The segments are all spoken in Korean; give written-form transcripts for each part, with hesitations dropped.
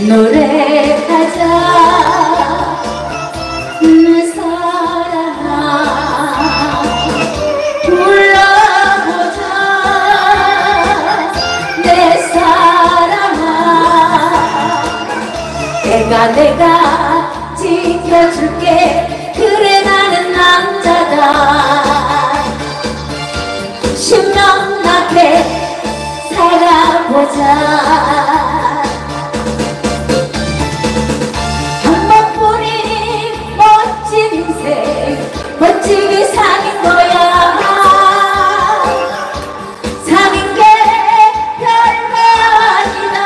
노래하자 내 사랑아 불러보자 내 사랑아 내가 지켜줄게 그래 나는 남자다 신명나게 살아보자 멋지게 사는 거야 사는 게 별거 아니다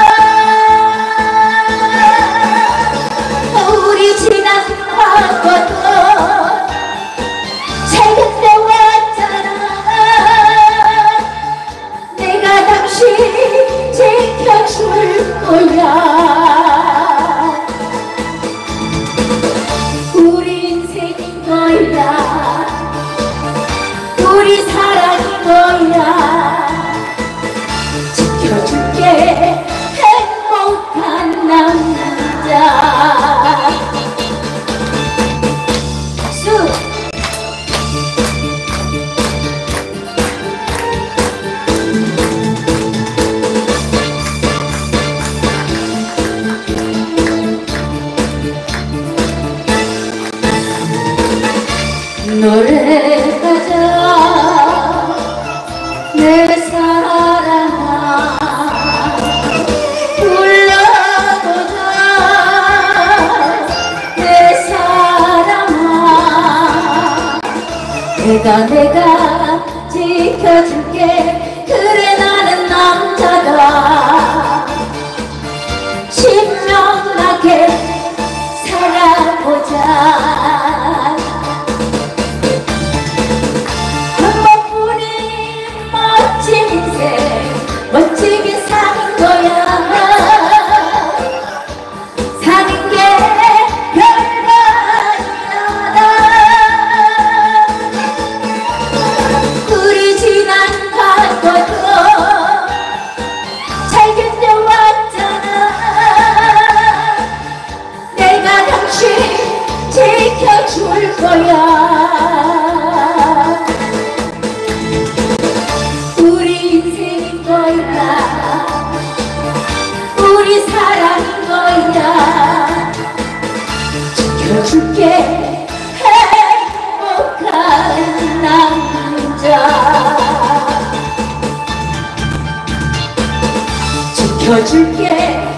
우리 지난 과거도 새겼대 왔잖아 내가 당신 지켜줄 거야 우리 사랑인 거야 지켜줄게 행복한 남자 박수 노래하자 내 사랑아 불러보자 내 사랑아 내가 지켜줄게 그래 나는 남자다 신명나게 살아보자 멋지게 사는 거야 사는 게 별거 아니야 우리 지난 과거도 잘 견뎌왔잖아 내가 당신 지켜줄 거야 우리 사랑인 거야 지켜줄게 행복한 남자 지켜줄게